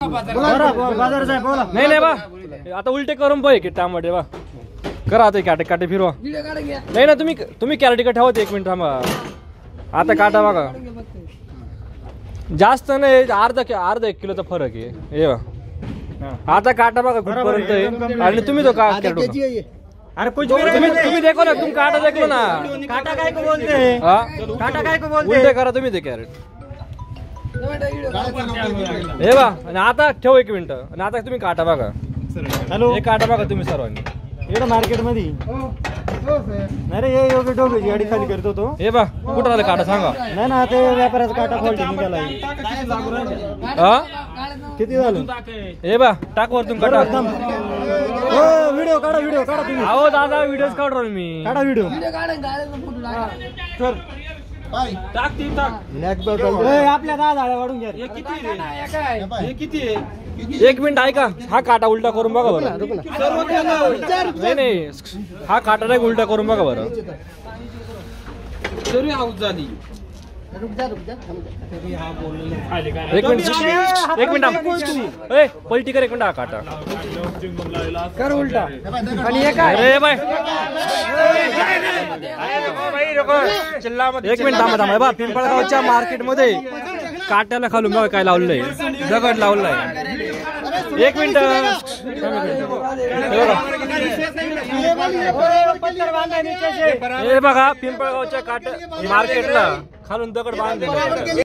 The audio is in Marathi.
नाही नाही बा आता उलटे करून पाहिजे की टमाटे बा करा आता काटे काटे फिरवा नाही ना तुम्ही कॅरेट ठेवा 1 मिनिट थांबा आता काटा बघा जास्त नाही अर्धा 1 किलोचा फरक आहे हे बा आता काटा बघा कुठपर्यंत आहे आणि तुम्ही तो का अरे कुछ तुम्ही देखो ना तुम काटा देखो ना काटा काय को बोलते काटा काय को बोलते उलटे करा तुम्ही ते कॅरेट हे बा आणि आता ठेव 1 मिनिट आणि आता तुम्ही काटा बघा हॅलो हे काटा बघा तुम्ही सर्वांनी एवढं मार्केट मध्ये अरे हे योग्य डोंगराची गाडी खाली करतो तो हे बा कुठं आलं काटा सांगा नाही ना ते व्यापाराचा काटा फॉल्ट निघाला किती झालं हे बा टाक वरतून काटा व्हिडिओ काढा तुम्ही अहो दादा व्हिडिओ काढतो मी काढा व्हिडिओ टाक आपल्या 10 झाड्या वाढून घ्या हे किती आहे 1 मिनिट ऐका हा काटा उलटा करून बघा बरं नाही हा काटा नाही उलटा करून बघा बरं तरी हाऊस झाली 1 मिनिट पलटी कर 1 मिनिट हा काटा कर उलटा आणि हे काय अरे बाय 1 मिनिट थांबा बा पिंपळगावच्या मार्केट मध्ये काट्याला खालून बघा काय लावलंय दगड लावलाय 1 मिनिट हे बघा पिंपळगावच्या काट्या मार्केटला खालून दगड बांधले